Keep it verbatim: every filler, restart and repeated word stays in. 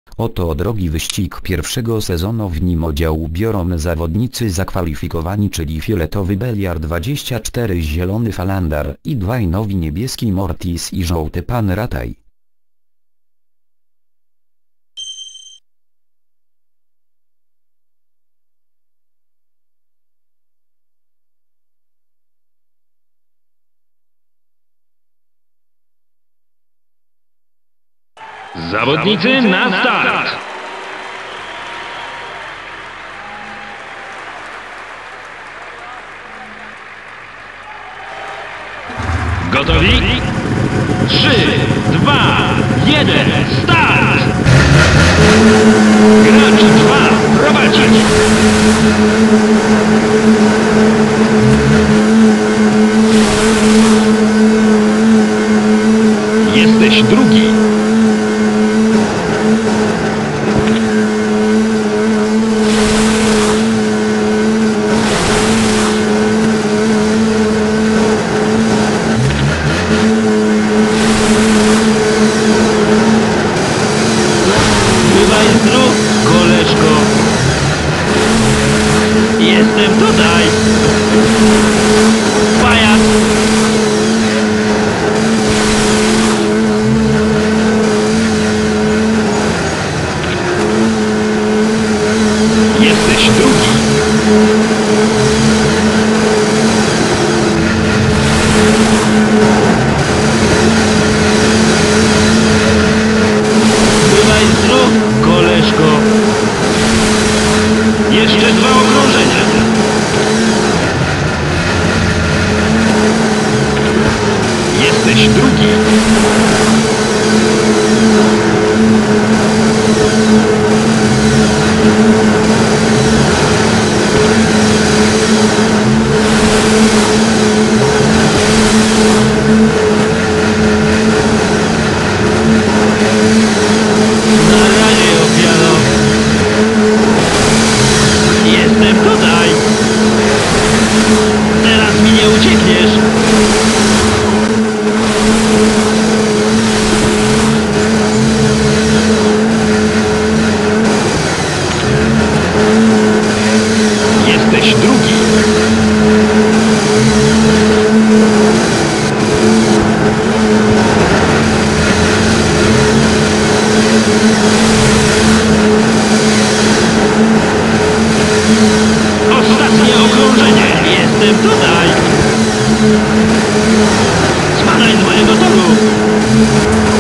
Oto drogi wyścig pierwszego sezonu, w nim udział biorą zawodnicy zakwalifikowani, czyli fioletowy Beliar dwadzieścia cztery, zielony Falandar i dwaj nowi, niebieski Mortis i żółty Pan Rataj. Zawodnicy na start! Gotowi? Trzy, dwa, jeden, start! Gracz dwa, prowadzić! Jesteś drugi! Bywaj zdrów, koleżko. Jestem tutaj. Pajac. Jesteś drugi. Bywaj zdrów, koleżko. Jeszcze dwa okrążenia. Jesteś drugi. Na razie, ofiaro. Jestem tutaj. Teraz mi nie uciekniesz. Jesteś drugi. Ostatnie okrążenie. Jestem tutaj. Spadaj z mojego toru.